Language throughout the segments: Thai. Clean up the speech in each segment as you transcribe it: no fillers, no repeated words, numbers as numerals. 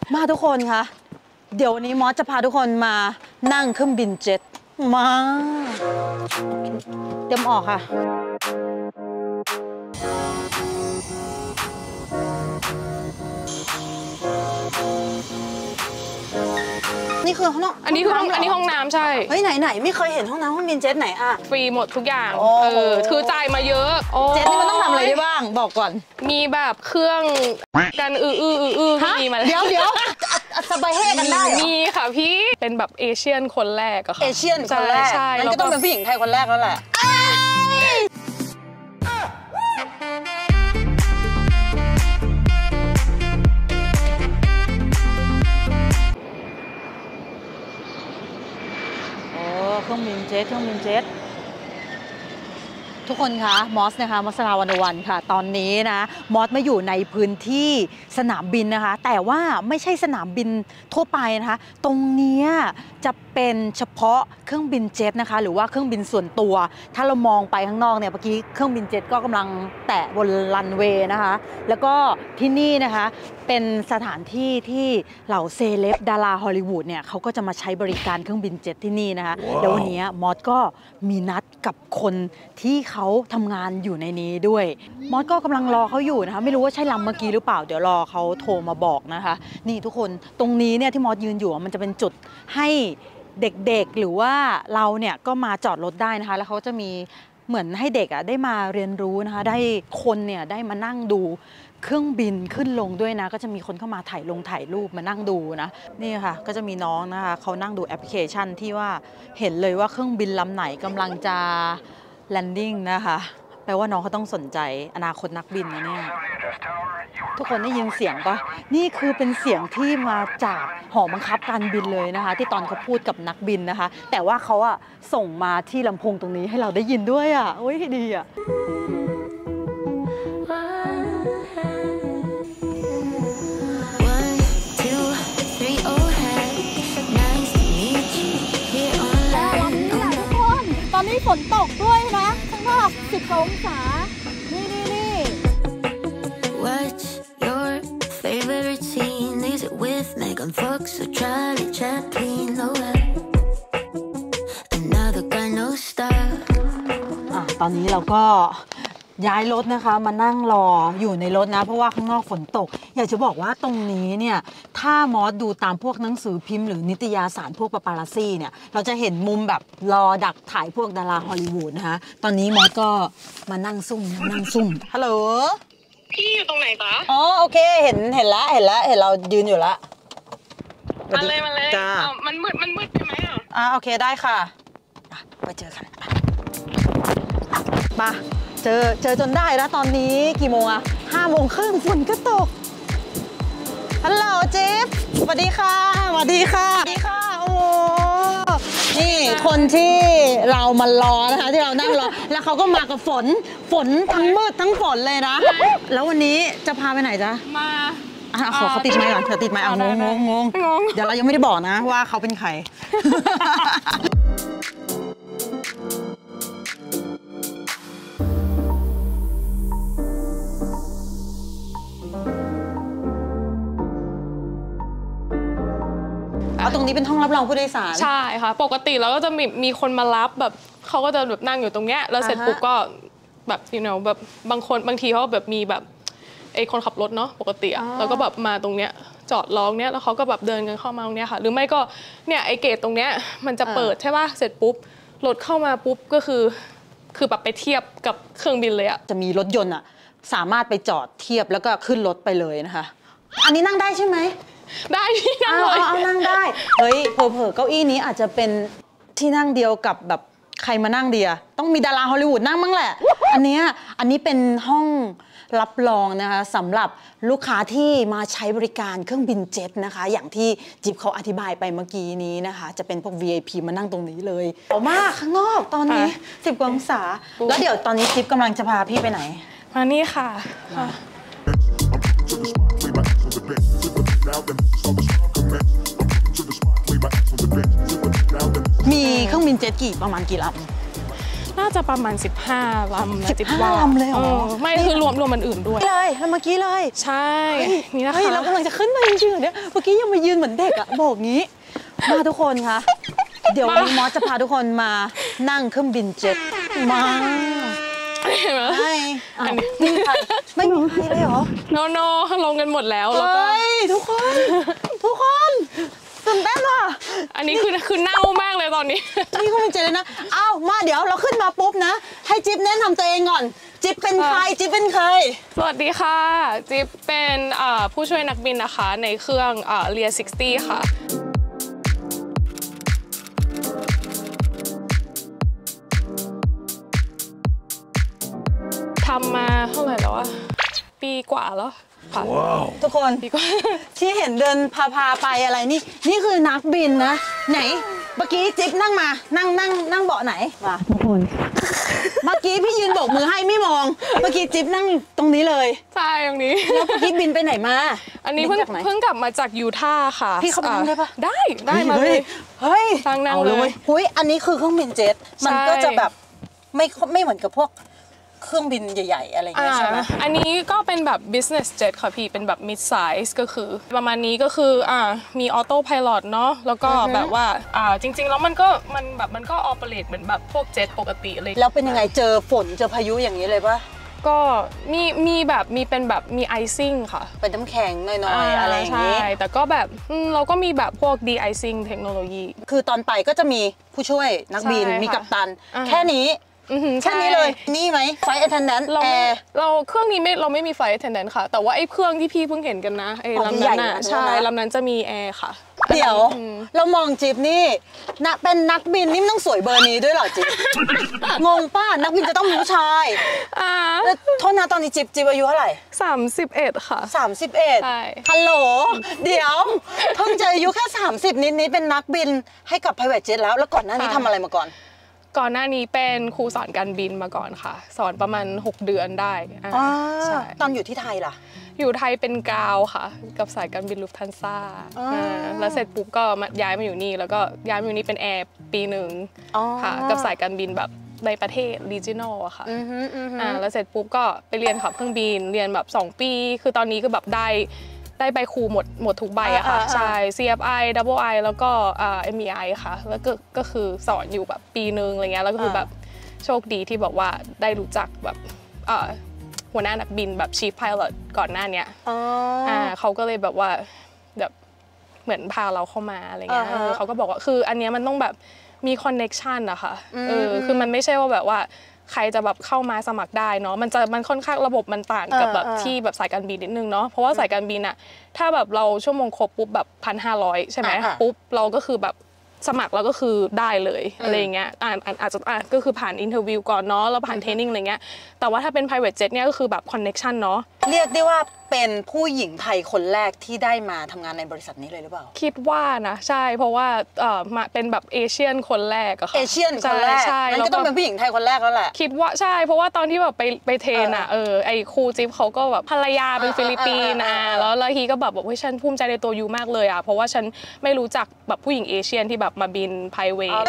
มาทุกคนคะเดี๋ยววันนี้มอสจะพาทุกคนมานั่งเครื่องบินเจ็ตมาเตรียมออกค่ะนี่คือห้องอันนี้ห้องน้ำใช่เฮ้ยไหนไม่เคยเห็นห้องน้ำเครื่องบินเจ็ตไหนอะฟรีหมดทุกอย่างคือจ่ายมาเยอะเจ็ตนี่มันต้องทำอะไรได้บ้างบอกก่อนมีแบบเครื่องกันมีมาเดี๋ยวสบายเฮกันได้มีค่ะพี่เป็นแบบเอเชียนคนแรกอะค่ะเอเชียนคนแรกใช่มันก็ต้องเป็นผู้หญิงไทยคนแรกแล้วแหละเครื่องบินเจ็ตทุกคนคะมอสนะคะมอสลาวันวันค่ะตอนนี้นะมอสมาอยู่ในพื้นที่สนามบินนะคะแต่ว่าไม่ใช่สนามบินทั่วไปนะคะตรงนี้จะเป็นเฉพาะเครื่องบินเจ็ตนะคะหรือว่าเครื่องบินส่วนตัวถ้าเรามองไปข้างนอกเนี่ยเมื่อกี้เครื่องบินเจ็ตก็กำลังแตะบนรันเวย์นะคะแล้วก็ที่นี่นะคะเป็นสถานที่ที่เหล่าเซเลบดาราฮอลลีวูดเนี่ยเขาก็จะมาใช้บริการเครื่องบินเจ็ตที่นี่นะคะ แล้ววันนี้มอสก็มีนัดกับคนที่เขาทำงานอยู่ในนี้ด้วยมอสก็กำลังรอเขาอยู่นะคะไม่รู้ว่าใช่ลำเมื่อกี้หรือเปล่าเดี๋ยวรอเขาโทรมาบอกนะคะนี่ทุกคนตรงนี้เนี่ยที่มอสยืนอยู่มันจะเป็นจุดให้เด็กๆหรือว่าเราเนี่ยก็มาจอดรถได้นะคะแล้วเขาจะมีเหมือนให้เด็กได้มาเรียนรู้นะคะได้คนเนี่ยได้มานั่งดูเครื่องบินขึ้นลงด้วยนะก็จะมีคนเข้ามาถ่ายรูปมานั่งดูนะนี่ค่ะก็จะมีน้องนะคะเขานั่งดูแอปพลิเคชันที่ว่าเห็นเลยว่าเครื่องบินลำไหนกำลังจะแลนดิ้งนะคะแปลว่าน้องเขาต้องสนใจอนาคตนักบินนะเนี่ยทุกคนได้ยินเสียงปะนี่คือเป็นเสียงที่มาจากหอบังคับการบินเลยนะคะที่ตอนเขาพูดกับนักบินนะคะแต่ว่าเขาส่งมาที่ลำโพงตรงนี้ให้เราได้ยินด้วยโอ้ยดีตอนนี้ฝนตกด้วยนะข้างนอก10 องศานี่ What's your favorite scene? Is it with Megan Fox or Charlie Chaplin? Oh, another guy no style ตอนนี้เราก็ย้ายรถนะคะมานั่งรออยู่ในรถนะเพราะว่าข้างนอกฝนตกอยากจะบอกว่าตรงนี้เนี่ยถ้ามอสดูตามพวกหนังสือพิมพ์หรือนิตยสารพวกปาปารัสซี่เนี่ยเราจะเห็นมุมแบบรอดักถ่ายพวกดาราฮอลลีวูดนะคะตอนนี้มอสก็มานั่งซุ่มฮัลโหลพี่อยู่ตรงไหนจ๊ะอ๋อโอเคเห็นเรายืนอยู่ละมาเลยจ้ามันมืดใช่ไหมโอเคได้ค่ะไปเจอกันมาเจอจนได้แล้วตอนนี้กี่โมง5:30ฝนก็ตกฮัลโหลจิ๊บสวัสดีค่ะโอ้นี่คนที่เรามารอนะคะที่เรานั่งรอแล้วเขาก็มากับฝนทั้งมืดทั้งฝนเลยนะแล้ววันนี้จะพาไปไหนจ๊ะมาขอติดไมค์ก่อนเธอติดไมค์งงเดี๋ยวเรายังไม่ได้บอกนะว่าเขาเป็นใครตรงนี้เป็นห้องรับรองผู้โดยสารใช่ค่ะปกติแล้วก็จะมีคนมารับแบบเขาก็จะแบบนั่งอยู่ตรงเนี้ยแล้วเสร็จปุ๊บก็แบบแบบบางทีเขาแบบมีแบบไอ้คนขับรถเนาะปกติแล้วก็แบบมาตรงเนี้ยจอดรอเนี้ยแล้วเขาก็แบบเดินกันเข้ามาตรงเนี้ยค่ะหรือไม่ก็เนี่ยไอ้เกตตรงเนี้ยมันจะเปิดใช่ป่ะเสร็จปุ๊บรถเข้ามาปุ๊บก็คือแบบไปเทียบกับเครื่องบินเลยจะมีรถยนต์สามารถไปจอดเทียบแล้วก็ขึ้นรถไปเลยนะคะอันนี้นั่งได้ใช่ไหมได้ที่นั่งเลยเอานั่งได้เฮ้ยเผลอเก้าอี้นี้อาจจะเป็นที่นั่งเดียวกับแบบใครมานั่งเดียต้องมีดาราฮอลลีวูดนั่งมั้งแหละอันนี้เป็นห้องรับรองนะคะสำหรับลูกค้าที่มาใช้บริการเครื่องบินเจ็ตนะคะอย่างที่จิ๊บเขาอธิบายไปเมื่อกี้นี้นะคะจะเป็นพวก VIP มานั่งตรงนี้เลยหนาวมากข้างนอกตอนนี้10 องศาแล้วเดี๋ยวตอนนี้จิ๊บกำลังจะพาพี่ไปไหนมานี่ค่ะมีเครื่องบินเจ็ตประมาณกี่ลน่าจะประมาณ15 ลำ 15 ลำเลยเหรอไม่คือรวมมันอื่นด้วยเลยแล้วเมื่อกี้เลยใช่นี่นะคะเรากำลังจะขึ้นมาจริงๆเนี่ยเมื่อกี้ยังมายืนเหมือนเด็กอะบอกงี้มาทุกคนคะเดี๋ยววันนี้มอสจะพาทุกคนมานั่งเครื่องบินเจ็ตมาไม่มีใครไม่มีใครเลยเหรอโนลงกันหมดแล้วแล้วก็ทุกคนตื่นเต้นว่ะอันนี้คือเน่ามากเลยตอนนี้นี่ก็เป็นเจเลยนะอ้าวมาเดี๋ยวเราขึ้นมาปุ๊บนะให้จิ๊บแนะนำตัวเองก่อนจิ๊บเป็นใครจิ๊บเป็นใครสวัสดีค่ะจิ๊บเป็นผู้ช่วยนักบินนะคะในเครื่องเรีย60ค่ะทำมาเท่าไหร่แล้วอะปีกว่าแล้วค่ะทุกคนที่เห็นเดินพาไปอะไรนี่คือนักบินนะไหนเมื่อกี้จิ๊บนั่งมานั่งเบาะไหนมาทุกคนเมื่อกี้พี่ยืนโบกมือให้ไม่มองเมื่อกี้จิ๊บนั่งตรงนี้เลยใช่ตรงนี้แล้วเมื่อกี้บินไปไหนมาอันนี้เพิ่งกลับมาจากยูทาห์ค่ะพี่เขาไปนั่งได้ปะได้มาเลยเฮ้ยนั่งเลยหุ้ยอันนี้คือเครื่องบินเจ็ตมันก็จะแบบไม่เหมือนกับพวกเครื่องบินใหญ่ๆอะไรอย่างเงี้ยใช่ไหมอันนี้ก็เป็นแบบ business jet ค่ะพี่เป็นแบบ mid size ก็คือประมาณนี้ก็คือมี auto pilot เนาะแล้วก็แบบว่าจริงๆแล้วมันก็ operate เหมือนแบบพวกเจ็ตปกติเลยแล้วเป็นยังไงเจอฝนเจอพายุอย่างนี้เลยปะก็มีเป็นแบบมี icing ค่ะเป็นน้ำแข็งหน่อยๆอะไรอย่างนี้ใช่แต่ก็แบบเราก็มีแบบพวก de-icing เทคโนโลยีคือตอนไปก็จะมีผู้ช่วยนักบินมีกัปตันแค่นี้แค่นี้เลยนี่ไหมไฟ attendant เราเครื่องนี้เราไม่มีไฟ attendant ค่ะแต่ว่าไอ้เครื่องที่พี่เพิ่งเห็นกันนะไอ้ลำนั้นใช่ลำนั้นจะมีแอร์ค่ะเดี๋ยวเรามองจิ๊บนี่เป็นนักบินนี่ต้องสวยเบอร์นี้ด้วยเหรอจิ๊บงงป้านักบินจะต้องเป็นผู้ชายโทษนะตอนนี้จิ๊บอายุเท่าไหร่ 31ค่ะ 31ฮัลโหลเดี๋ยวเพิ่งจะอายุแค่30นิดเป็นนักบินให้กับ private jet แล้วก่อนหน้านี้ทำอะไรมาก่อนก่อนหน้านี้เป็นครูสอนการบินมาก่อนค่ะสอนประมาณ6 เดือนได้ใช่ตอนอยู่ที่ไทยล่ะอยู่ไทยเป็นกาวค่ะกับสายการบินลูฟทันซ่าแล้วเสร็จปุ๊บก็ย้ายมาอยู่นี่แล้วก็ย้ายมาอยู่นี่เป็นแอร์ปีหนึ่งค่ะกับสายการบินแบบในประเทศ regional อะค่ะแล้วเสร็จปุ๊บก็ไปเรียนขับเครื่องบินเรียนแบบ2 ปีคือตอนนี้ก็แบบได้ใบครูหมดทุกใบอะค่ะใช่ CFI Double I แล้วก็ MEI ค่ะแล้วก็คือสอนอยู่แบบปีนึงอะไรเงี้ยแล้วก็คือแบบโชคดีที่บอกว่าได้รู้จักแบบหัวหน้านักบินแบบ Chief Pilot ก่อนหน้านี้เขาก็เลยแบบว่าแบบเหมือนพาเราเข้ามาอะไรเงี้ยเขาก็บอกว่าคืออันนี้มันต้องแบบมีคอนเน็กชันอะค่ะคือมันไม่ใช่ว่าแบบว่าใครจะแบบเข้ามาสมัครได้เนาะมันค่อนข้างระบบมันต่างกับแบบที่แบบสายการบินนิดนึงเนาะเพราะว่าสายการบินอะถ้าแบบเราชั่วโมงครบปุ๊บแบบ1,500ใช่ไหมปุ๊บเราก็คือแบบสมัครแล้วก็คือได้เลยอะไรเงี้ยอาจจะก็คือผ่านอินเทอร์วิวก่อนเนาะแล้วผ่านเทรนนิ่งอะไรเงี้ยแต่ว่าถ้าเป็น private jet เนี่ยก็คือแบบคอนเน็กชันเนาะเรียกได้ว่าเป็นผู้หญิงไทยคนแรกที่ได้มาทำงานในบริษัทนี้เลยหรือเปล่าคิดว่านะใช่เพราะว่ามาเป็นแบบเอเชียนคนแรกอะค่ะเอเชียนคนแรกใช่งั้นก็ต้องเป็นผู้หญิงไทยคนแรกแล้วแหละคิดว่าใช่เพราะว่าตอนที่แบบไปเทรนอะไอครูจิ๊บเขาก็แบบภรรยาเป็นฟิลิปปินส์แล้วฮีก็แบบว่าฉันภูมิใจในตัวยูมากเลยอะเพราะว่าฉันไม่รู้จักแบบผู้หญิงเอเชียนที่แบบมาบินไพรเวท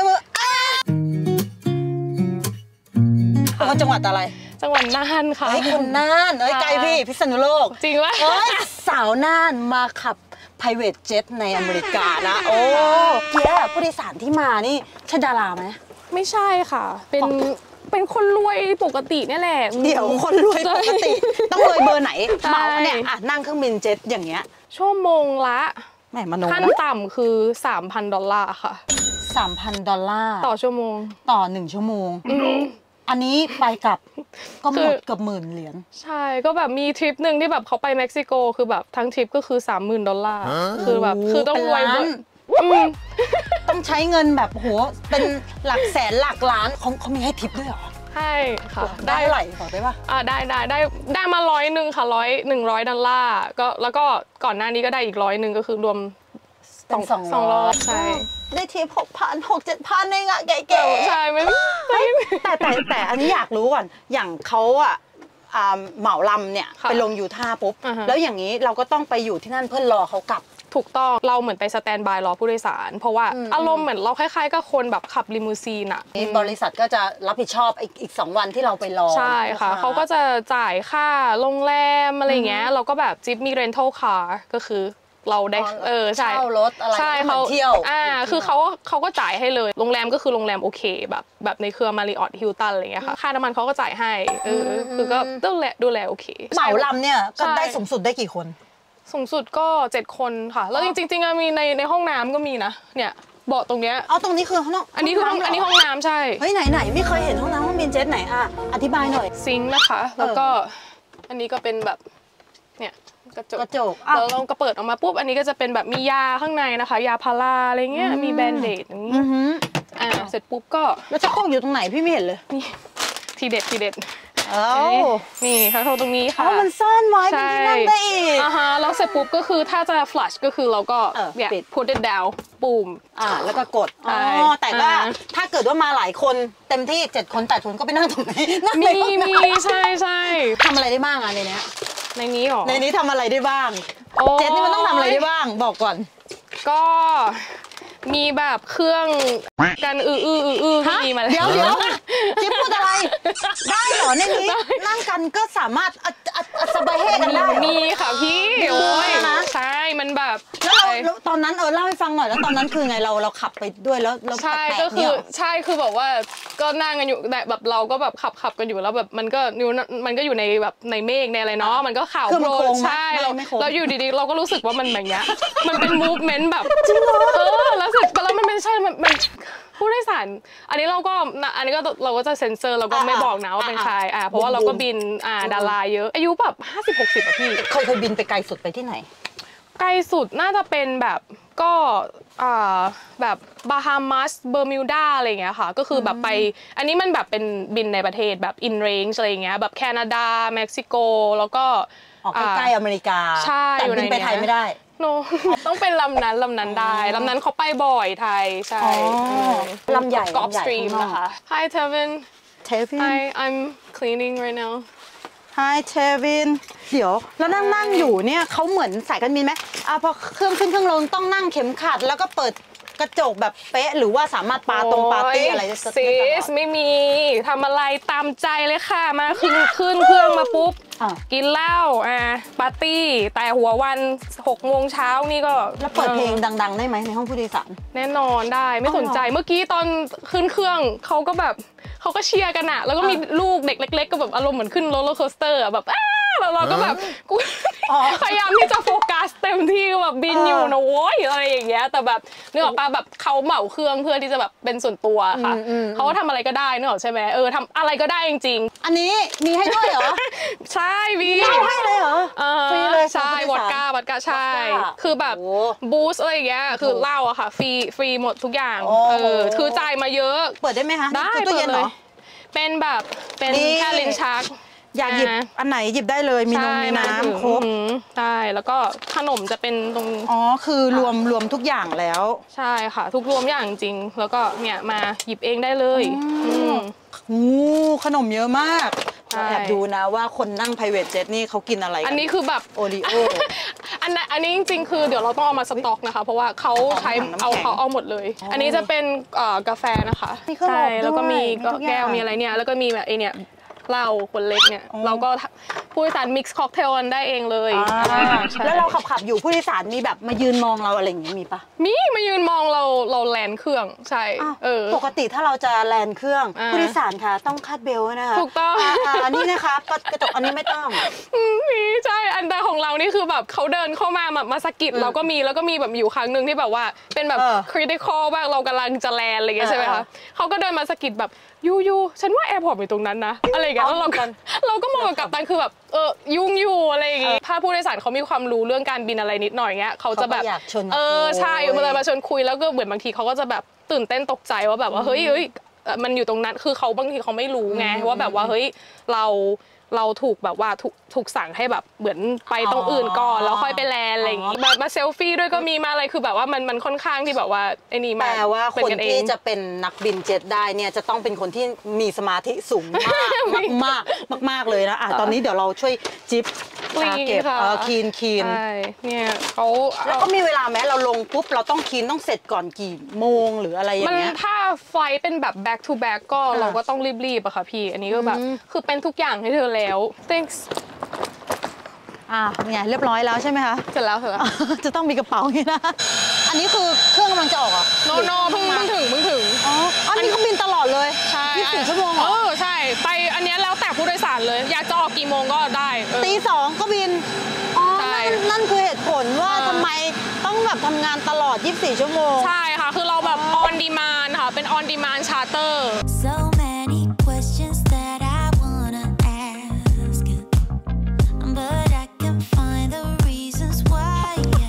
จังหวัดอะไรจังหวัดน่านค่ะคนน่านไกลพี่พิษณุโลกจริงวะสาวน่านมาขับ private jet ในอเมริกานะโอ้เกียร์ผู้โดยสารที่มานี่ใช่ดาราไหมไม่ใช่ค่ะเป็นคนรวยปกตินี่แหละเดี๋ยวคนรวยปกติต้องรวยเบอร์ไหนเหมาเนี่ยนั่งเครื่องบินเจ็ตอย่างเงี้ยชั่วโมงละขั้นต่ำคือ $3,000 ค่ะ $3,000 ต่อชั่วโมงต่อ1 ชั่วโมงอันนี้ไปกับก็หมดเกือบ$10,000 ใช่ก็แบบมีทริปหนึ่งที่แบบเขาไปเม็กซิโกคือแบบทั้งทริปก็คือ$30,000คือแบบคือต้องรวยต้องใช้เงินแบบโหเป็นหลักแสนหลักล้านเขามีให้ทิปด้วยเหรอใช่ค่ะได้เท่าไหร่บอกได้ปะได้มา100ค่ะ$100ก็แล้วก็ก่อนหน้านี้ก็ได้อีก100ก็คือรวม200ใช่ได้ทิป6,000 7,000เองอะเก๋ๆใช่ไหมแต่อันนี้อยากรู้ก่อนอย่างเขาอะเหมาลำเนี่ยไปลงยูทาห์ปุ๊บแล้วอย่างนี้เราก็ต้องไปอยู่ที่นั่นเพื่อรอเขากลับถูกต้องเราเหมือนไปสแตนบายรอผู้โดยสารเพราะว่าอารมณ์เหมือนเราคล้ายๆกับคนแบบขับลิมูซีนอะบริษัทก็จะรับผิดชอบอีก2 วันที่เราไปรอใช่ค่ะเขาก็จะจ่ายค่าโรงแรมอะไรเงี้ยเราก็แบบจิ๊บมี rental car ก็คือเราได้ใช่เช่ารถอะไรใช่เขาเที่ยวคือเขาก็จ่ายให้เลยโรงแรมก็คือโรงแรมโอเคแบบในเครือ Marriott Hilton อะไรเงี้ยค่ะค่าน้ำมันเขาก็จ่ายให้คือก็ดูแลโอเคเหมาลำเนี่ยก็ได้สูงสุดได้กี่คนสูงสุดก็7 คนค่ะแล้วจริงๆมีในห้องน้ำก็มีนะเนี่ยเบาะตรงเนี้ยตรงนี้คือห้องอันนี้คือห้องน้ำใช่เฮ้ยไหนไม่เคยเห็นห้องน้ำห้องบินเจ็ตไหนอธิบายหน่อยซิงค์นะคะแล้วก็อันนี้ก็เป็นแบบเนี่ยกระจกแล้วเราก็เปิดออกมาปุ๊บอันนี้ก็จะเป็นแบบมียาข้างในนะคะยาพาราอะไรเงี้ยมีแบนเดดอย่างนี้เสร็จปุ๊บก็แล้วจะโคกอยู่ตรงไหนพี่ไม่เห็นเลยนี่ทีเด็ดนี่ค่ะตรงนี้ค่ะมันซ่อนไว้เป็นที่นั่งได้อีกแล้วเสร็จปุ๊บก็คือถ้าจะ flush ก็คือเราก็เนี่ย put it down ปุ่มแล้วก็กดแต่ว่าถ้าเกิดว่ามาหลายคนเต็มที่7 คน8 คนก็ไปนั่งตรงนี้มีใช่ทำอะไรได้บ้างในนี้ในนี้หรอในนี้ทำอะไรได้บ้างเจ็ตนี่มันต้องทำอะไรได้บ้างบอกก่อนก็มีแบบเครื่องกันมีมาแล้วเดี๋ยวจิ๊บพูดอะไรได้เหรอในนี้นั่งกันก็สามารถสบายเฮกันได้มีค่ะพี่โอ้ยใช่มันแบบแล้วตอนนั้นเล่าให้ฟังหน่อยแล้วตอนนั้นคือไงเราขับไปด้วยแล้วใช่ก็คือแบบว่าก็นั่งกันอยู่แบบเราก็แบบขับกันอยู่แล้วแบบมันก็อยู่ในแบบในเมฆในอะไรเนาะมันก็ข่าวโปรใช่แล้วอยู่ดีๆเราก็รู้สึกว่ามันแบบเนี้ยมันเป็นมูฟเมนต์แบบแล้วเสร็จแล้วมันไม่ใช่มันผู้โดยสารอันนี้เราก็จะเซ็นเซอร์เราก็ไม่บอกนะว่าเป็นใครเพราะว่าเราก็บินดาราเยอะอายุแบบ50-60อ่ะพี่เคยบินไปไกลสุดไปที่ไหนไกลสุดน่าจะเป็นแบบก็แบบบาฮามัสเบอร์มิวดาอะไรเงี้ยค่ะก็คือแบบไปอันนี้มันแบบเป็นบินในประเทศแบบอินเรนจ์อะไรเงี้ยแบบแคนาดาเม็กซิโกแล้วก็ใกล้อเมริกาใช่แต่บินไปไทยไม่ได้ต้องเป็นลำนั้นได้ลำนั้นเขาไปบ่อยไทยใช่ลำใหญ่กอล์ฟสตรีมนะคะ Hi Tevin I'm cleaning right now Hi Tevin เดี๋ยวแล้วนั่งอยู่เนี่ยเขาเหมือนสายการบินไหมพอเครื่องขึ้นเครื่องลงต้องนั่งเข็มขัดแล้วก็เปิดกระจกแบบเป๊ะหรือว่าสามารถปาร์ตี้อะไรได้ซิสไม่มีทำอะไรตามใจเลยค่ะมาขึ้นเครื่องมาปุ๊บกินเหล้าปาร์ตี้แต่หัววัน6 โมงเช้านี่ก็แล้วเปิดเพลงดังๆได้ไหมในห้องผู้โดยสารแน่นอนได้ไม่สนใจเมื่อกี้ตอนขึ้นเครื่องเขาก็เชียร์กันอะแล้วก็มีลูกเด็กเล็กๆก็แบบอารมณ์เหมือนขึ้นโรลเลอร์โคสเตอร์แบบเราก็แบบพยายามที่จะโฟกัสเต็มที่แบบบินอยู่นะโว้ยอะไรอย่างเงี้ยแต่แบบนึกออกป่ะแบบเขาเหมาเครื่องเพื่อที่จะแบบเป็นส่วนตัวค่ะเขาก็ทำอะไรก็ได้นึกออกใช่ไหมทำอะไรก็ได้จริงๆอันนี้มีให้ด้วยเหรอใช่มีให้เลยเหรอฟรีเลยใช่วอดก้าใช่คือแบบบูสอะไรอย่างเงี้ยคือเหล้าอะค่ะฟรีหมดทุกอย่างคือจ่ายมาเยอะเปิดได้ไหมคะได้เปิดเลยเป็นแบบเป็นแค่ลิ้นชักอยากหยิบอันไหนหยิบได้เลยมีน้ำครบใช่แล้วก็ขนมจะเป็นตรงคือรวมทุกอย่างแล้วใช่ค่ะทุกรวมอย่างจริงแล้วก็เนี่ยมาหยิบเองได้เลยขนมเยอะมากแอบดูนะว่าคนนั่ง private jet นี่เขากินอะไรอันนี้คือแบบโอริโออันนี้จริงๆคือเดี๋ยวเราต้องเอามาสต็อกนะคะเพราะว่าเขาใช้เอาหมดเลยอันนี้จะเป็นกาแฟนะคะใช่แล้วก็มีแก้วมีอะไรเนี่ยแล้วก็มีแบบไอเนี่ยเหล้าคนเล็กเนี่ยเราก็ผู้โดยสารมิกซ์ค็อกเทลได้เองเลยแล้วเราขับอยู่ผู้โดยสารมีแบบมายืนมองเราอะไรอย่างนี้มีปะมีมายืนมองเราแลนด์เครื่องใช่ปกติถ้าเราจะแลนด์เครื่องผู้โดยสารค่ะต้องคาดเบลนะคะถูกต้องอันนี้นะคะกระจกอันนี้ไม่ต้องมีใช่อันแต่ของเรานี่คือแบบเขาเดินเข้ามาสะกิดเราก็มีแล้วก็มีแบบอยู่ครั้งหนึ่งที่แบบว่าเป็นแบบคริติคอลบ้างเรากำลังจะแลนด์อะไรอย่างเงี้ยใช่ไหมคะเขาก็เดินมาสะกิดแบบยูฉันว่าแอร์พอร์ตอยู่ตรงนั้นนะอะไรอย่างเงี้ยแล้วเราก็มองกับกัปตันคือแบบยุ่งอยู่อะไรอย่างงี้ถ้าผู้โดยสารเขามีความรู้เรื่องการบินอะไรนิดหน่อยเงี้ยเขาจะแบบใช่มาชวนคุยแล้วก็เหมือนบางทีเขาก็จะแบบตื่นเต้นตกใจว่าแบบว่าเฮ้ยมันอยู่ตรงนั้นคือเขาบางทีเขาไม่รู้ไงว่าแบบว่าเฮ้ยเราถูกแบบว่าถูกถูกสั่งให้แบบเหมือนไปตรงอื่นก่อนแล้วค่อยไปแลนอะไรอย่างงี้แบบมาเซลฟี่ด้วยก็มีมาอะไรคือแบบว่ามันค่อนข้างที่แบบว่าไอ้นี่มาแปลว่าคนที่จะเป็นนักบินเจ็ตได้เนี่ยจะต้องเป็นคนที่มีสมาธิสูงมากมากเลยนะตอนนี้เดี๋ยวเราช่วยจิ๊บเก็บคีนใช่เนี่ยเขาแล้วก็มีเวลาไหมเราลงปุ๊บเราต้องคีนต้องเสร็จก่อนกี่โมงหรืออะไรอย่างเงี้ยถ้าไฟล์เป็นแบบ back to back ก็เราก็ต้องรีบๆอะค่ะพี่อันนี้ก็แบบคือเป็นทุกอย่างให้เธอแล้ว thanks ไงเรียบร้อยแล้วใช่ไหมคะเสร็จแล้วจะต้องมีกระเป๋าอย่างนี้นะอันนี้คือเครื่องกำลังจะออกอ่ะโนเพิ่งถึงอันนี้เขาบินตลอดเลยใช่ 24 ชั่วโมงเหรอใช่ไปอันนี้แล้วแต่ผู้โดยสารเลยอยากจะออกกี่โมงก็ได้ตี 2ก็บินนั่นคือเหตุผลว่าทำไมต้องแบบทำงานตลอด24 ชั่วโมงใช่ค่ะคือเราแบบ on demand ค่ะเป็น on demand charter So many questions that I wanna ask but I can find the reasons why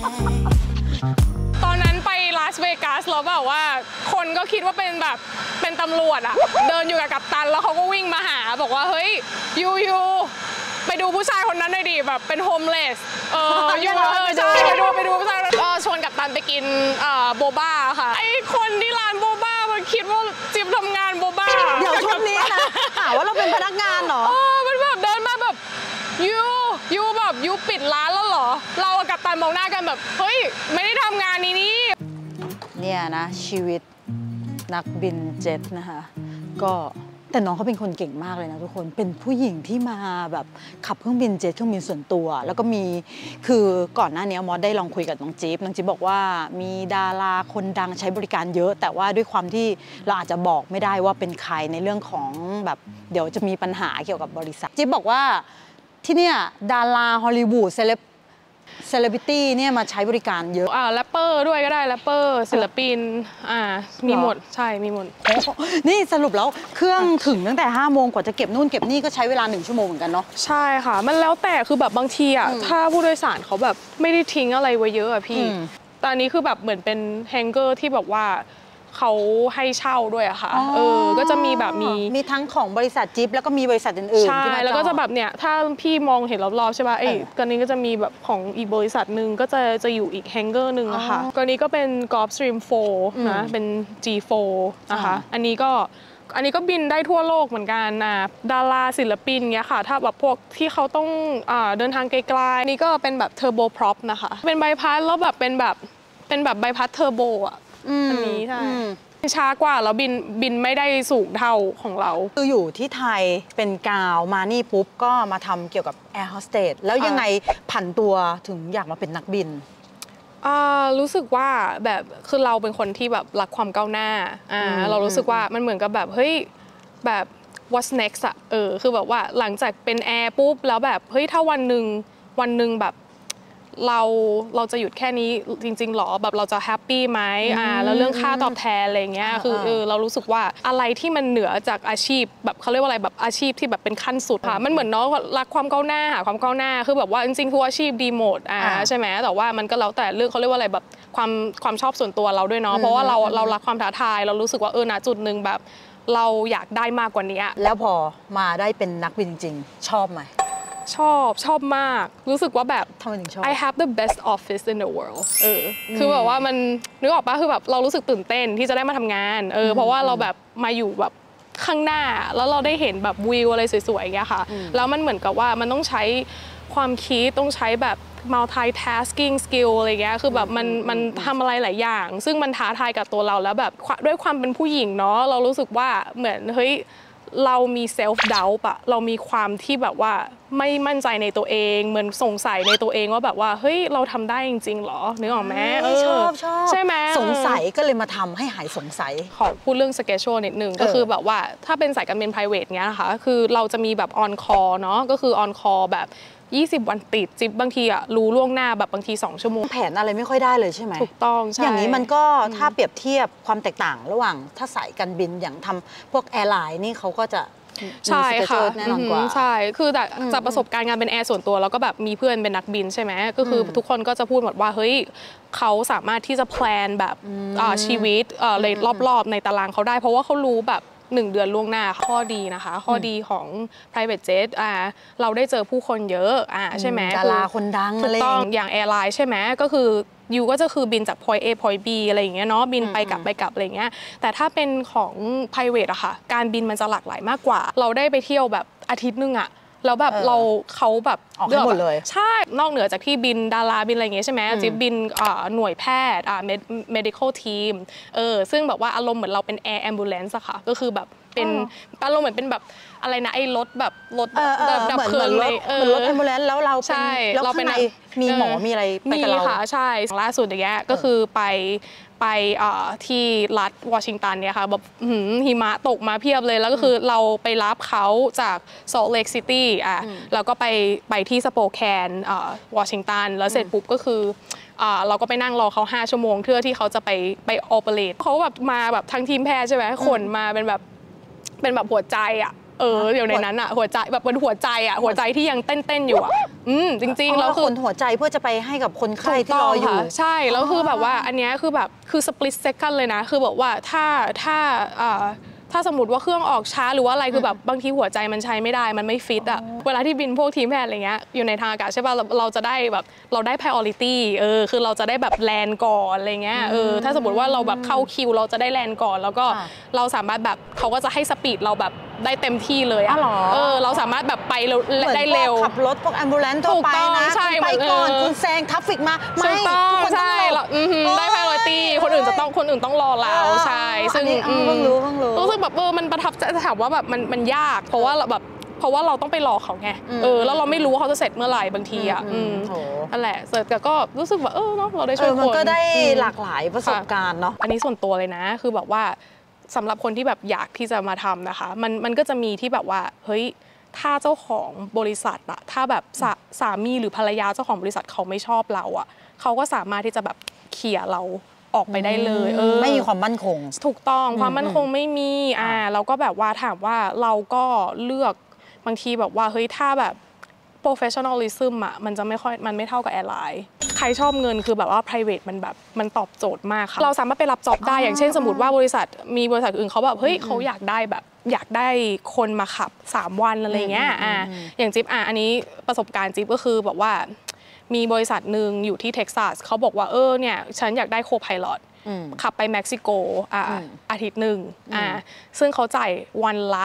ตอนนั้นไปลาสเวกัสแล้วแบบว่าคนก็คิดว่าเป็นตำรวจอะเดินอยู่กับกัปตันแล้วเขาก็วิ่งมาหาบอกว่าเฮ้ยยูไปดูผู้ชายคนนั้นหน่อยดิแบบเป็นโฮมเลสอยู่ใช่ไปดูผู้ชายชวนกัปตันไปกินโบบ้าค่ะไอคนที่ร้านโบบ้ามันคิดว่าจิ๊บทำงานโบบ้าเดี๋ยวช่วงนี้นะหาว่าเราเป็นพนักงานเหรอมันแบบเดินมาแบบยูแบบยูปิดร้านแล้วเหรอเรากับกัปตันมองหน้ากันแบบเฮ้ยไม่ได้ทำงานนี้เนี่ยนะชีวิตนักบินเจ็ตนะคะก็แต่น้องเขาเป็นคนเก่งมากเลยนะทุกคนเป็นผู้หญิงที่มาแบบขับเครื่องบินเจ็ตเครื่องบินส่วนตัวแล้วก็มีคือก่อนหน้านี้มอสได้ลองคุยกับน้องจิ๊บบอกว่ามีดาราคนดังใช้บริการเยอะแต่ว่าด้วยความที่เราอาจจะบอกไม่ได้ว่าเป็นใครในเรื่องของแบบเดี๋ยวจะมีปัญหาเกี่ยวกับบริษัทจิ๊บบอกว่าที่เนี่ยดาราฮอลลีวูดเซเลบริตี้เนี่ยมาใช้บริการเยอะแรปเปอร์ด้วยก็ได้แรปเปอร์ศิลปินมีหมดใช่มีหมดนี่สรุปแล้วเครื่องถึงตั้งแต่5 โมงกว่าจะเก็บนู่นเก็บนี่ก็ใช้เวลา1 ชั่วโมงเหมือนกันเนาะใช่ค่ะมันแล้วแต่คือแบบบางทีถ้าผู้โดยสารเขาแบบไม่ได้ทิ้งอะไรไว้เยอะพี่ตอนนี้คือแบบเหมือนเป็นแฮงเกอร์ที่แบบว่าเขาให้เช่าด้วยอะค่ะก็จะมีแบบมีทั้งของบริษัทจิ๊บแล้วก็มีบริษัทอื่นๆใช่แล้วก็จะแบบเนี่ยถ้าพี่มองเห็นรอบๆใช่ป่ะกรณีก็จะมีแบบของอีกบริษัทหนึ่งก็จะอยู่อีกแฮงเกอร์หนึ่งอะค่ะกรณีก็เป็น Gulfstream 4นะเป็น G4 นะคะอันนี้ก็บินได้ทั่วโลกเหมือนกันดาราศิลปินเงี้ยค่ะถ้าแบบพวกที่เขาต้องเดินทางไกลๆนี่ก็เป็นแบบเทอร์โบพร็อพนะคะเป็นใบพัดแล้วแบบเป็นแบบใบพัดเทอร์โบอันนี้ใช่ช้ากว่าแล้วบินไม่ได้สูงเท่าของเราคืออยู่ที่ไทยเป็นกาวมานี่ปุ๊บก็มาทำเกี่ยวกับแอร์โฮสเตสแล้วยังไงผันตัวถึงอยากมาเป็นนักบินรู้สึกว่าแบบคือเราเป็นคนที่แบบรักความก้าวหน้าเรารู้สึกว่ามันเหมือนกับแบบเฮ้ยแบบ what's next อะคือแบบว่าหลังจากเป็นแอร์ปุ๊บแล้วแบบเฮ้ยถ้าวันหนึ่งแบบเราจะหยุดแค่นี้จริงๆหรอแบบเราจะแฮปปี้ไหมแล้วเรื่องค่าตอบแทนอะไรเงี้ยคือเรารู้สึกว่าอะไรที่มันเหนือจากอาชีพแบบเขาเรียกว่าอะไรแบบอาชีพที่แบบเป็นขั้นสุดค่ะมันเหมือนน้องรักความก้าวหน้าหาความก้าวหน้าคือแบบว่าจริงๆทุกอาชีพดีหมดใช่ไหมแต่ว่ามันก็แล้วแต่เรื่องเขาเรียกว่าอะไรแบบความชอบส่วนตัวเราด้วยเนาะเพราะว่าเรารักความท้าทายเรารู้สึกว่าณจุดหนึ่งแบบเราอยากได้มากกว่านี้แล้วพอมาได้เป็นนักบินจริงๆชอบไหมชอบมากรู้สึกว่าแบบทำไมถึงชอบ I have the best office in the world คือแบบว่ามันนึกออกปะคือแบบเรารู้สึกตื่นเต้นที่จะได้มาทำงานเพราะว่าเราแบบมาอยู่แบบข้างหน้าแล้วเราได้เห็นแบบวิวอะไรสวยๆอย่างเงี้ยค่ะแล้วมันเหมือนกับว่ามันต้องใช้ความคิดต้องใช้แบบ multitasking skill อะไรเงี้ยคือแบบมันทำอะไรหลายอย่างซึ่งมันท้าทายกับตัวเราแล้วแบบด้วยความเป็นผู้หญิงเนาะเรารู้สึกว่าเหมือนเฮ้ยเรามีเซลฟ์ดาวต์อะเรามีความที่แบบว่าไม่มั่นใจในตัวเองเหมือนสงสัยในตัวเองว่าแบบว่าเฮ้ยเราทำได้จริงๆหรอนึกออกไหมชอบใช่ไหมสงสัยก็เลยมาทำให้หายสงสัยขอพูดเรื่องสเกจโชนิดนึงก็คือแบบว่าถ้าเป็นสายการบิน private เงี้ยนะคะคือเราจะมีแบบ on call เนาะก็คือ on call แบบ20 วันติดจิ๊บบางทีรู้ล่วงหน้าแบบบางที2 ชั่วโมงแผนอะไรไม่ค่อยได้เลยใช่ไหมถูกต้องใช่อย่างนี้มันก็ถ้าเปรียบเทียบความแตกต่างระหว่างถ้าสายการบินอย่างทำพวกแอร์ไลน์นี่เขาก็จะใช่ค่ะแน่นอนกว่าใช่คือจากประสบการณ์งานเป็นแอร์ส่วนตัวแล้วก็แบบมีเพื่อนเป็นนักบินใช่ไหมก็คือทุกคนก็จะพูดหมดว่าเฮ้ยเขาสามารถที่จะแพลนแบบชีวิตเลยรอบๆในตารางเขาได้เพราะว่าเขารู้แบบ 1 เดือนล่วงหน้าข้อดีนะคะข้อดีของ private jet เราได้เจอผู้คนเยอะใช่ไหมดาราคนดังถูกต้องอย่างแอร์ไลน์ใช่ไหมก็คือยูก็จะคือบินจาก point A point B อะไรอย่างเงี้ยเนาะบินไปกลับอะไรอย่างเงี้ยแต่ถ้าเป็นของ private อะค่ะการบินมันจะหลากหลายมากกว่าเราได้ไปเที่ยวแบบอาทิตย์นึงอะแล้วแบบเขาแบบออกให้หมดเลยใช่นอกเหนือจากที่บินดาราบินอะไรอย่างเงี้ยใช่ไหมจิ๊บบินหน่วยแพทย์medical team ซึ่งแบบว่าอารมณ์เหมือนเราเป็น air ambulance อะค่ะก็คือแบบเป็นอารมณ์เหมือนเป็นแบบอะไรนะไอ้รถแบบรถดับเพลิงเลยเหมือนรถ ambulance แล้วเราเป็นแล้วข้างในมีหมอมีอะไรไปกับเรามีค่ะใช่ล่าสุดอย่างเงี้ยก็คือไปที่รัฐวอชิงตันเนี่ยค่ะแบบหิมะตกมาเพียบเลยแล้วก็คือเราไปรับเขาจากโซลต์เลคซิตี้แล้วก็ไปที่สโปแคนวอชิงตันแล้วเสร็จปุ๊บก็คือเราก็ไปนั่งรอเขา5 ชั่วโมงเพื่อที่เขาจะไปออเปเรตเขาแบบมาแบบทั้งทีมแพทย์ใช่ไหมขนมาเป็นแบบหัวใจเดี๋ยวในนั้นอ่ะหัวใจแบบเป็นหัวใจอ่ะหัวใจที่ยังเต้นอยู่อ่ะจริงๆแล้วคือคนหัวใจเพื่อจะไปให้กับคนไข้ที่รออยู่ใช่แล้วคือแบบว่าอันนี้คือแบบคือสปลิตเซคันด์เลยนะคือแบบว่าถ้าสมมติว่าเครื่องออกช้าหรือว่าอะไรคือแบบบางทีหัวใจมันใช้ไม่ได้มันไม่ฟิตอ่ะเวลาที่บินพวกทีมแพทย์อะไรเงี้ยอยู่ในทางอากาศใช่ป่ะเราจะได้แบบเราได้ priority คือเราจะได้แบบแลนด์ก่อนอะไรเงี้ยถ้าสมมติว่าเราแบบเข้าคิวเราจะได้แลนด์ก่อนแล้วก็เราสามารถแบบเขาก็จะให้สปีดเราแบบได้เต็มที่เลยอ่ะเราสามารถแบบไปได้เร็วขับรถพวก ambulance ทั่วไปนะไปก่อนคุณแซงทัฟฟิกมาไม่ทุกคนต้องได้ priority คนอื่นต้องรอเราใช่ซึ่งเพิ่งรู้ซึ่งแบบมันประทับใจถามว่าแบบมันยากเพราะว่าเราต้องไปรอเขาไงแล้วเราไม่รู้ว่าเขาจะเสร็จเมื่อไหร่บางทีอ่ะนั่นแหละแต่ก็รู้สึกว่าเนาะเราได้ช่วยคนมันก็ได้หลากหลายประสบการณ์เนาะอันนี้ส่วนตัวเลยนะคือแบบว่าสำหรับคนที่แบบอยากที่จะมาทำนะคะมันก็จะมีที่แบบว่าเฮ้ยถ้าเจ้าของบริษัทอะถ้าแบบสามีหรือภรรยาเจ้าของบริษัทเขาไม่ชอบเราอะเขาก็สามารถที่จะแบบเขี่ยเราออกไปได้เลยไม่มีความมั่นคงถูกต้องความมั่นคงไม่มีเราก็แบบว่าถามว่าเราก็เลือกบางทีแบบว่าเฮ้ยถ้าแบบ professionalism อะมันไม่เท่ากับแอร์ไลน์ใครชอบเงินคือแบบว่า private มันตอบโจทย์มากค่ะเราสามารถไปรับจ็อบได้อย่างเช่นสมมติว่าบริษัทอื่นเขาแบบเฮ้ยเขาอยากได้คนมาขับ3 วันอะไรเงี้ยอย่างจิ๊บอันนี้ประสบการณ์จิ๊บก็คือแบบว่ามีบริษัทหนึ่งอยู่ที่เท็กซัสเขาบอกว่าเนี่ยฉันอยากได้โคไพลอตขับไปเม็กซิโกอาทิตย์หนึ่งซึ่งเขาจ่ายวันละ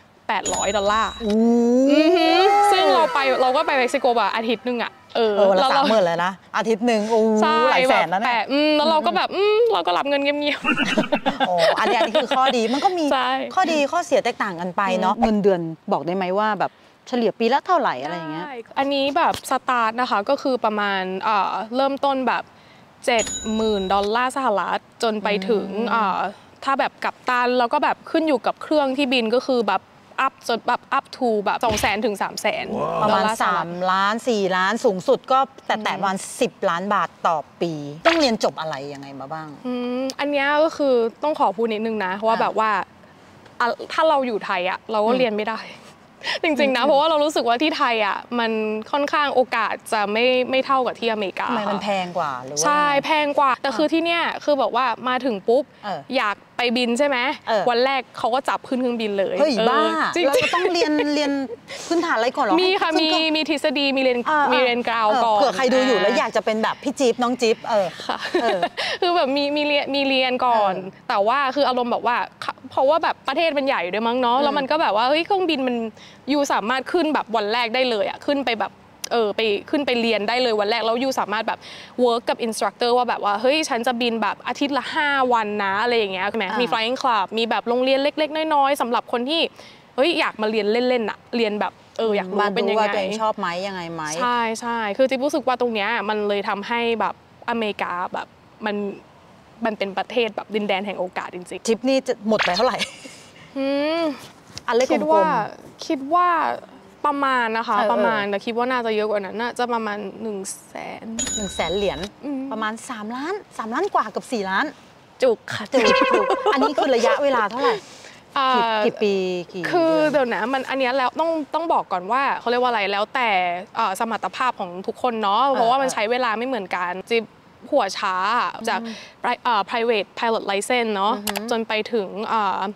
$800ซึ่งเราก็ไปเม็กซิโกแบบอาทิตย์นึงอ่ะละ30,000เลยนะอาทิตย์หนึ่งหลายแสนนะเนี่ยแล้วเราก็แบบเราก็รับเงินเงียบๆอันนี้คือข้อดีมันก็มีข้อดีข้อเสียแตกต่างกันไปเนาะเงินเดือนบอกได้ไหมว่าแบบเฉลี่ยปีละเท่าไหร่อะไรอย่างเงี้ยอันนี้แบบสตาร์ทนะคะก็คือประมาณเริ่มต้นแบบ$70,000 สหรัฐจนไปถึงถ้าแบบกัปตันแล้วก็แบบขึ้นอยู่กับเครื่องที่บินก็คือแบบอัพจนแบบ up to แบบ200,000 ถึง 300,000 ประมาณ3 ล้าน4 ล้านสูงสุดก็แต่ประมาณ10 ล้านบาทต่อปีต้องเรียนจบอะไรยังไงมาบ้างอันนี้ก็คือต้องขอพูดนิดนึงนะว่าแบบว่าถ้าเราอยู่ไทยอ่ะเราก็เรียนไม่ได้จริงๆนะเพราะว่าเรารู้สึกว่าที่ไทยอ่ะมันค่อนข้างโอกาสจะไม่เท่ากับที่อเมริกาทำไมมันแพงกว่าหรือว่าใช่แพงกว่าแต่คือที่เนี้ยคือแบบว่ามาถึงปุ๊บอยากไปบินใช่ไหมวันแรกเขาก็จับขึ้นเครื่องบินเลยเฮ้ยบ้าเราต้องเรียนพื้นฐานอะไรก่อนหรอมีค่ะมีทฤษฎีมีเรียนกราวก่อนเผื่อใครดูอยู่แล้วอยากจะเป็นแบบพี่จิ๊บน้องจิ๊บค่ะคือแบบมีเรียนก่อนแต่ว่าคืออารมณ์แบบว่าเพราะว่าแบบประเทศมันใหญ่ด้วยมั้งเนาะแล้วมันก็แบบว่าเฮ้ยเครื่องบินมันยูสามารถขึ้นแบบวันแรกได้เลยอ่ะขึ้นไปแบบขึ้นไปเรียนได้เลยวันแรกแล้วยูสามารถแบบเวิร์กกับอินสตรัคเตอร์ว่าแบบว่าเฮ้ยฉันจะบินแบบอาทิตย์ละ5 วันนะอะไรอย่างเงี้ยใช่ไหมมี flying club มีแบบโรงเรียนเล็กๆน้อยๆสำหรับคนที่เฮ้ยอยากมาเรียนเล่นๆอ่ะเรียนแบบอยากรู้เป็นยังไงตัวเองชอบไหมยังไงไหมใช่คือจิ๊บรู้สึกว่าตรงเนี้ยมันเลยทำให้แบบอเมริกาแบบมันเป็นประเทศแบบดินแดนแห่งโอกาสจริงๆทริปนี้จะหมดไปเท่าไหร่อันเล็กคิดว่าประมาณนะคะประมาณแต่คิดว่าน่าจะเยอะกว่านั้นน่าจะประมาณ 100,000 เหรียญประมาณ3 ล้านกว่ากับ4 ล้านจุกค่ะจุกอันนี้คือระยะเวลาเท่าไหร่กี่ปีคือเดี๋ยวนะมันอันนี้แล้วต้องบอกก่อนว่าเขาเรียกว่าอะไรแล้วแต่สมรรถภาพของทุกคนเนาะเพราะว่ามันใช้เวลาไม่เหมือนกันจิ๊บหัวช้าจากprivate pilot license เนาะจนไปถึง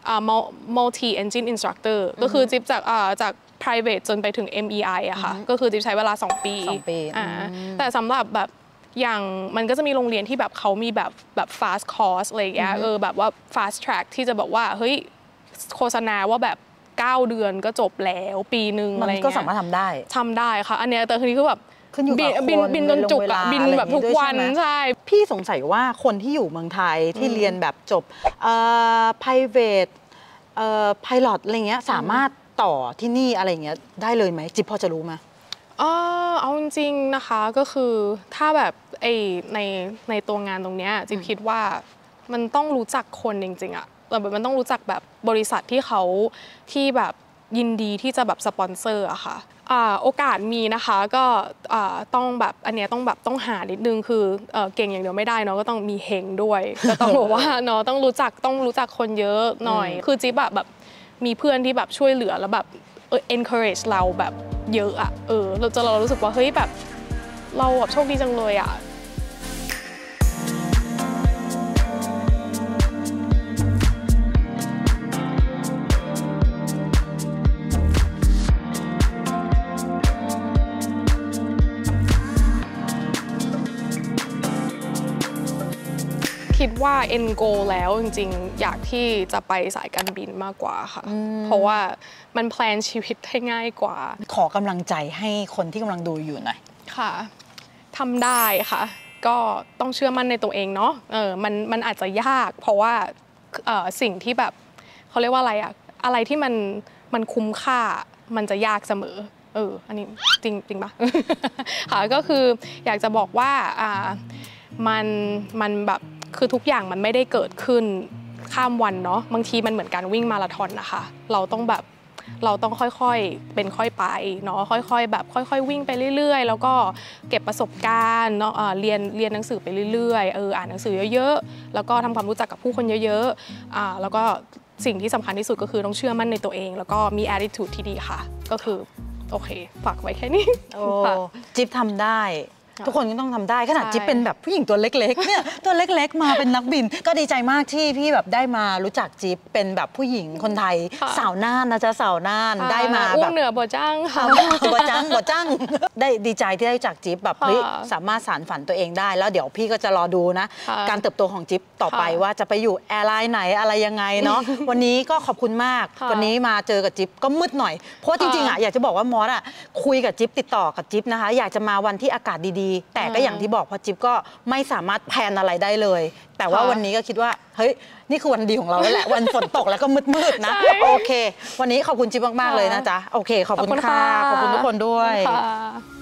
multi engine instructor ก็คือจิ๊บจาก private จนไปถึง MEI อะค่ะก็คือจิ๊บใช้เวลา2 ปีแต่สำหรับแบบอย่างมันก็จะมีโรงเรียนที่แบบเขามีแบบ fast course อะไรอย่างเงี้ยแบบว่า fast track ที่จะบอกว่าเฮ้ยโฆษณาว่าแบบ9 เดือนก็จบแล้วปีนึงอะไรเงี้ยมันก็สามารถทำได้ค่ะอันเนี้ยแต่ทีนี้คือแบบขึ้นอยู่กับบินจนจุกบินแบบทุกวันใช่พี่สงสัยว่าคนที่อยู่เมืองไทยที่เรียนแบบจบprivate pilot อะไรเงี้ยสามารถต่อที่นี่อะไรเงี้ยได้เลยไหมจิ๊บพอจะรู้ไหมเอาจริงๆนะคะก็คือถ้าแบบในตัวงานตรงเนี้ยจิ๊บคิดว่ามันต้องรู้จักคนจริงๆอะแบบมันต้องรู้จักแบบบริษัทที่แบบยินดีที่จะแบบสปอนเซอร์อะค่ะโอกาสมีนะคะก็ต้องแบบอันเนี้ยต้องหานิดนึงคือเก่งอย่างเดียวไม่ได้เนาะก็ต้องมีเฮงด้วยก็ต้องบอกว่าเนาะต้องรู้จักคนเยอะหน่อยคือจิ๊บแบบมีเพื่อนที่แบบช่วยเหลือแล้วแบบencourage เราแบบเยอะอะเรารู้สึกว่าเฮ้ยแบบเราแบบโชคดีจังเลยอะคิดว่า end goal แล้วจริงๆอยากที่จะไปสายการบินมากกว่าค่ะเพราะว่ามันแพลนชีวิตได้ง่ายกว่าขอกำลังใจให้คนที่กำลังดูอยู่หน่อยค่ะทำได้ค่ะก็ต้องเชื่อมั่นในตัวเองเนาะมันอาจจะยากเพราะว่าสิ่งที่แบบเขาเรียกว่าอะไรที่มันคุ้มค่ามันจะยากเสมออันนี้จริงปะ ค่ะก็คืออยากจะบอกว่ามันแบบคือทุกอย่างมันไม่ได้เกิดขึ้นข้ามวันเนาะบางทีมันเหมือนการวิ่งมาราธอนนะคะเราต้องค่อยๆเป็นค่อยไปเนาะค่อยๆแบบค่อยๆวิ่งไปเรื่อยๆแล้วก็เก็บประสบการณ์เนาะเรียนหนังสือไปเรื่อยๆอ่านหนังสือเยอะๆแล้วก็ทำความรู้จักกับผู้คนเยอะๆแล้วก็สิ่งที่สำคัญที่สุดก็คือต้องเชื่อมั่นในตัวเองแล้วก็มี attitude ที่ดีค่ะก็คือโอเคฝากไว้แค่นี้จิ๊บทำได้ทุกคนก็ต้องทำได้ขนาดจิ๊บเป็นแบบผู้หญิงตัวเล็กๆเนี่ยตัวเล็กๆมาเป็นนักบินก็ดีใจมากที่พี่แบบได้มารู้จักจิ๊บเป็นแบบผู้หญิงคนไทยสาวน่านนะจ๊ะสาวน่านได้มาแบบเหนือบ่จ้างค่ะบ่จ้างได้ดีใจที่ได้รู้จักจิ๊บแบบเฮ้ยสามารถสานฝันตัวเองได้แล้วเดี๋ยวพี่ก็จะรอดูนะการเติบโตของจิ๊บต่อไปว่าจะไปอยู่แอร์ไลน์ไหนอะไรยังไงเนาะวันนี้ก็ขอบคุณมากวันนี้มาเจอกับจิ๊บก็มืดหน่อยเพราะจริงๆอ่ะอยากจะบอกว่ามอสอ่ะคุยกับจิ๊บติดต่อกับจิ๊บนะคะอยากจะมาวันที่อากาศดีๆแต่ก็อย่างที่บอกเพราะจิ๊บก็ไม่สามารถแพลนอะไรได้เลยแต่ว่าวันนี้ก็คิดว่าเฮ้ยนี่คือวันดีของเราแล้วแหละวันฝนตกแล้วก็มืดๆนะโอเควันนี้ขอบคุณจิ๊บมากๆเลยนะจ๊ะโอเคขอบคุณค่ะขอบคุณทุกคนด้วย